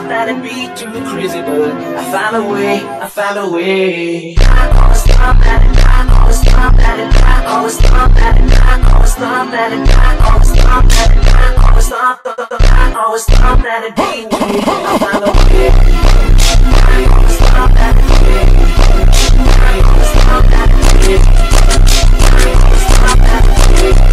that it'd be too crazy, but I found a way, I found a way. I gonna stop that and I gonna stop that and I gonna stop that and I gonna stop that and I gonna stop that and I gonna stop that I gonna stop that and be way. I found a way. I gonna stop that and way. I gonna stop that and way. I gonna stop that and way.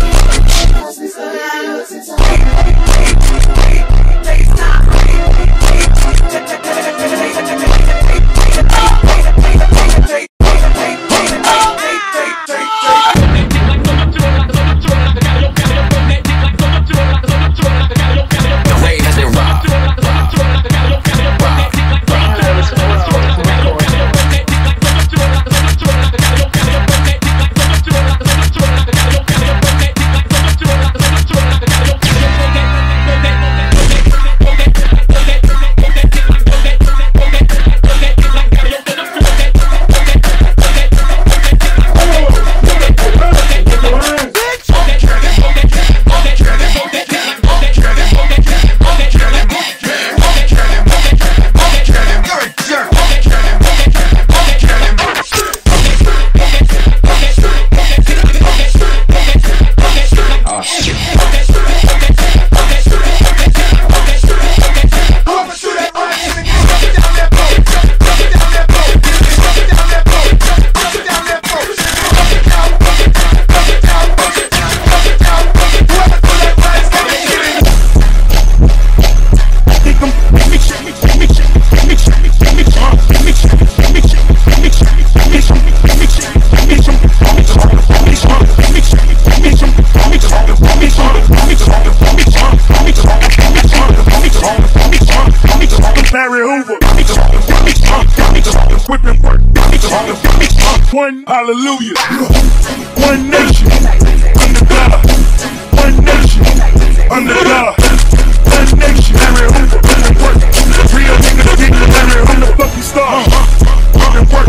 One hallelujah, one nation under God, one nation under God, one nation. Larry Hoover, work. Real niggas get the Larry on the fucking star. Work, work,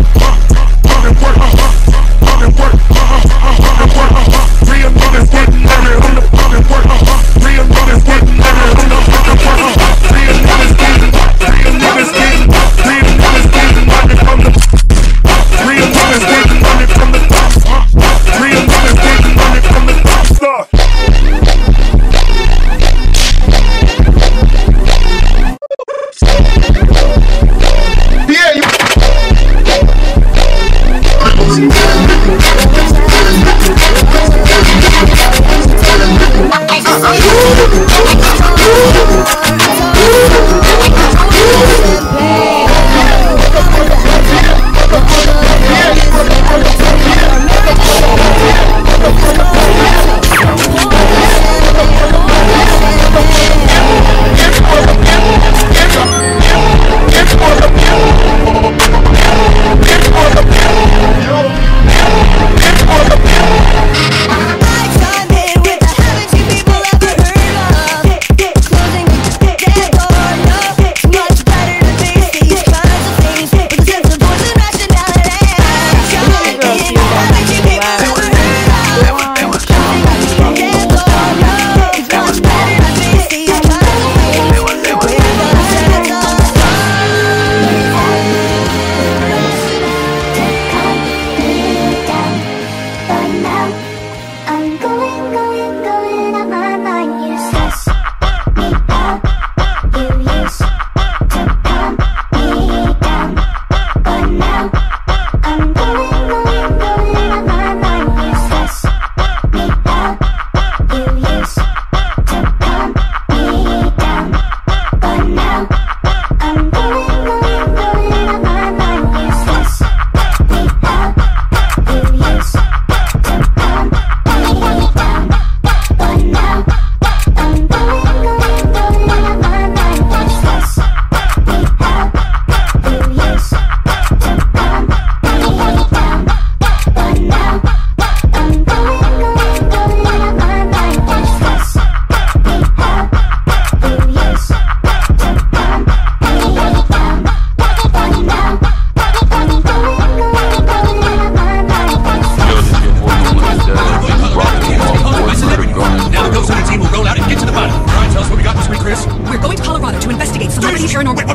real niggas getting Larry on the fucking work. Real niggas getting Larry on the fucking work. Real niggas getting money from the real niggas getting money from the top. Real niggas getting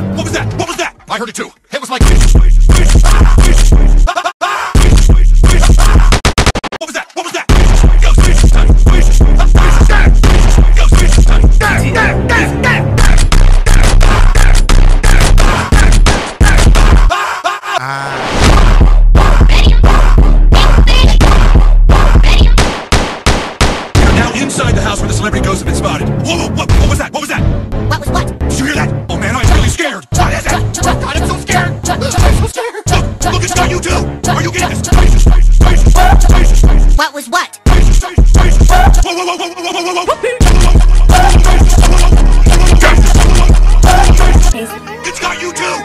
What was that? What was that? I heard it too. It was like... What was that? What was that? Yo, spacious time. Spacious time. Yo, spacious time. We're now inside the house where the celebrity ghosts have been spotted. Whoa, what was that? What was that? What was what? Did you hear that? Oh man, I'm really scared. What is it? God, I'm so scared. I'm so scared. Look, it's got you too. Are you getting this? Spacious, spacious, spacious, spacious, spacious. What was what? Spacious, spacious, spacious. Whoa, whoa, whoa, whoa, whoa, whoa, whoa, whoa. It's got you too.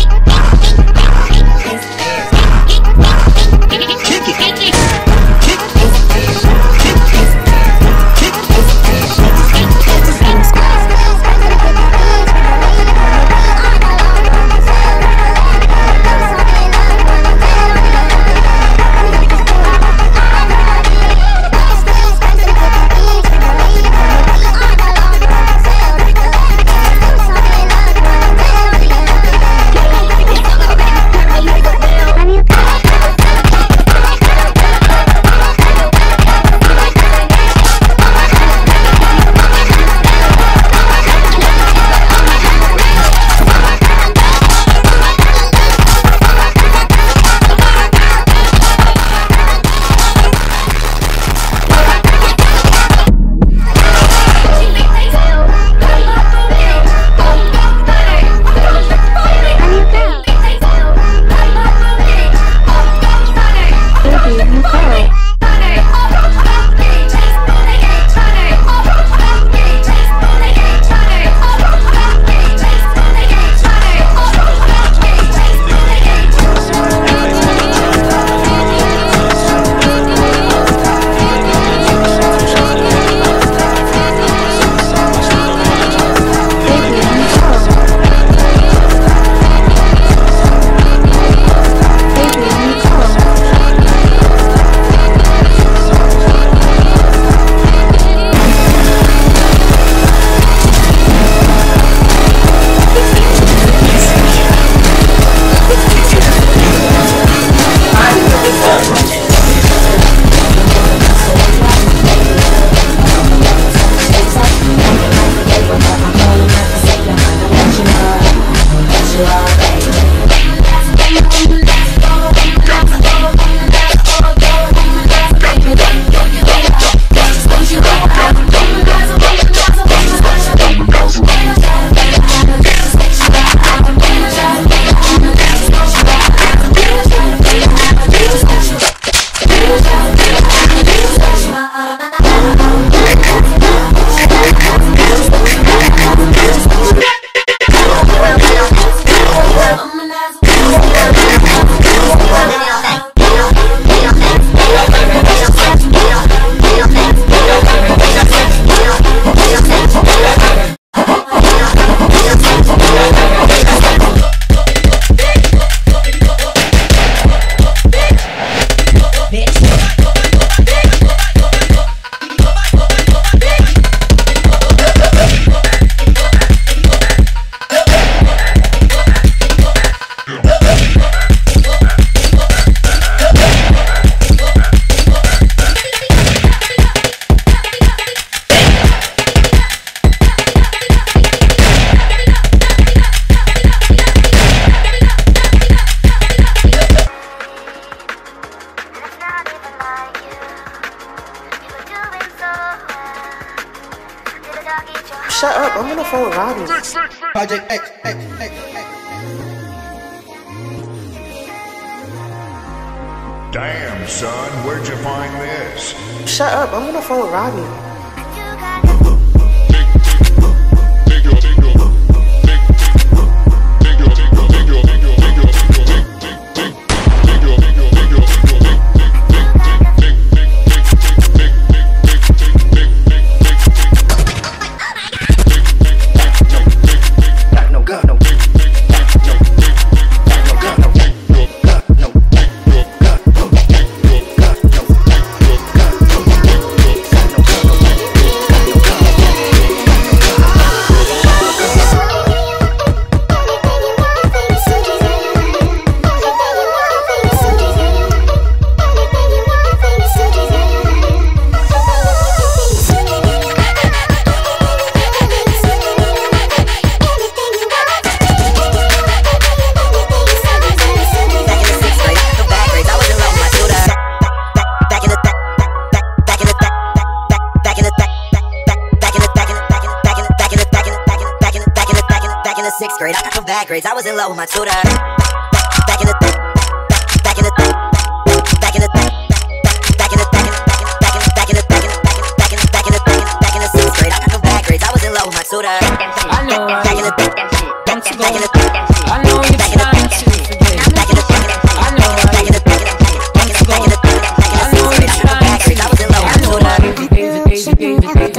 Shut up, I'm gonna phone Robbie. Project X. Damn, son, where'd you find this? Shut up, I'm gonna phone Robbie. No. grades, I was in love with my tutor. Back in the back in the back in the back in the back in the 6th grade. I got no bad grades, I was in love with my tutor. I know Back in the back in the I know you're trying to forget. back in the I know back in the back in the I know you're trying to. I was in love with my tutor.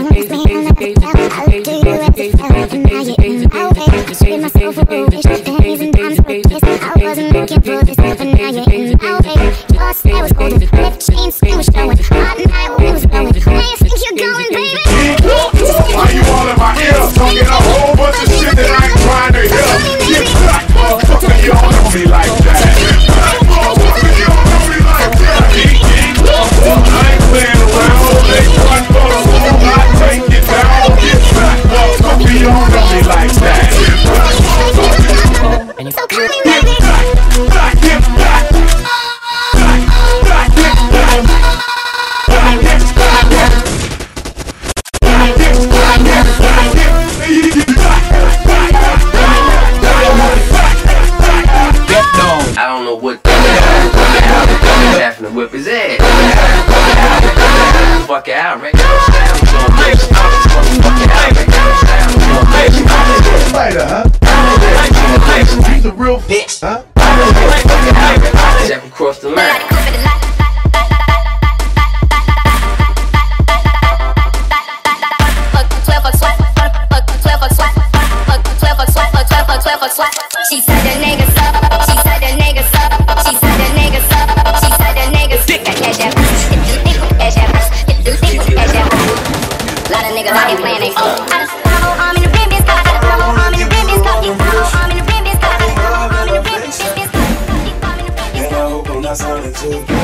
Why you all in my ear? Talking a whole bunch of shit that I ain't trying to hear. Get back, motherfucker, you don't know me like that. Motherfucker, you don't know me like that. I ain't playing around. They run for the wall, I take it down. Get back, motherfucker, you don't know me like that. So call me Get back, back, get back. Back, back, get back. Back, get back. I don't know what having to whip his ass. Fuck out, right? Later, huh? He's a real bitch, huh? Step across the line. She said the niggas up, she said the niggas up, she said the niggas up, she said the niggas cash out, cash out, cash out. Lot of niggas out here playing they phone. I'm in the ribbons, I'm in the ribbons, I'm in the ribbons, I'm in the ribbons, I'm in the ribbons. And I hope I'm not sounding too